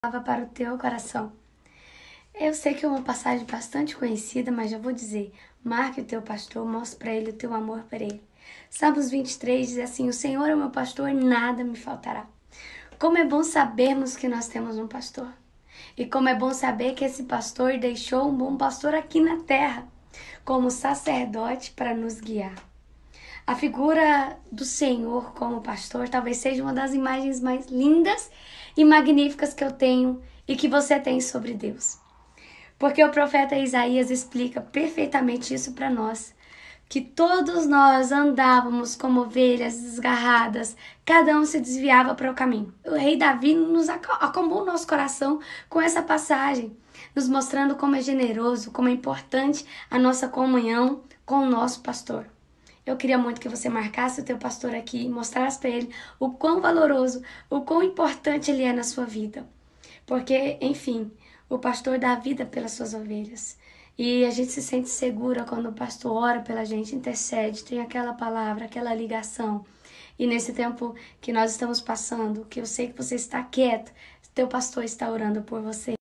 Palavra para o teu coração. Eu sei que é uma passagem bastante conhecida, mas já vou dizer: marque o teu pastor, mostre para ele o teu amor por ele. Salmos 23 diz assim: o Senhor é o meu pastor e nada me faltará. Como é bom sabermos que nós temos um pastor. E como é bom saber que esse pastor deixou um bom pastor aqui na terra, como sacerdote para nos guiar. A figura do Senhor como pastor talvez seja uma das imagens mais lindas e magníficas que eu tenho e que você tem sobre Deus. Porque o profeta Isaías explica perfeitamente isso para nós, que todos nós andávamos como ovelhas desgarradas, cada um se desviava para o caminho. O rei Davi nos acalmou o nosso coração com essa passagem, nos mostrando como é generoso, como é importante a nossa comunhão com o nosso pastor. Eu queria muito que você marcasse o teu pastor aqui e mostrasse para ele o quão valoroso, o quão importante ele é na sua vida. Porque, enfim, o pastor dá vida pelas suas ovelhas. E a gente se sente segura quando o pastor ora pela gente, intercede, tem aquela palavra, aquela ligação. E nesse tempo que nós estamos passando, que eu sei que você está quieto, teu pastor está orando por você.